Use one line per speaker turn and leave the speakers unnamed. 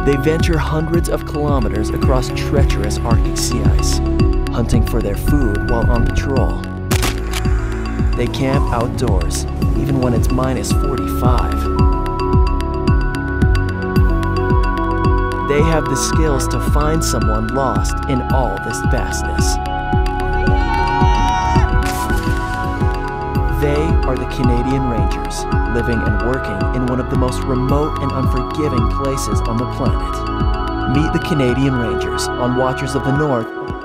They venture hundreds of kilometers across treacherous Arctic sea ice, hunting for their food while on patrol. They camp outdoors, even when it's minus 45. They have the skills to find someone lost in all this vastness. They are the Canadian Rangers, living and working in one of the most remote and unforgiving places on the planet. Meet the Canadian Rangers on Watchers of the North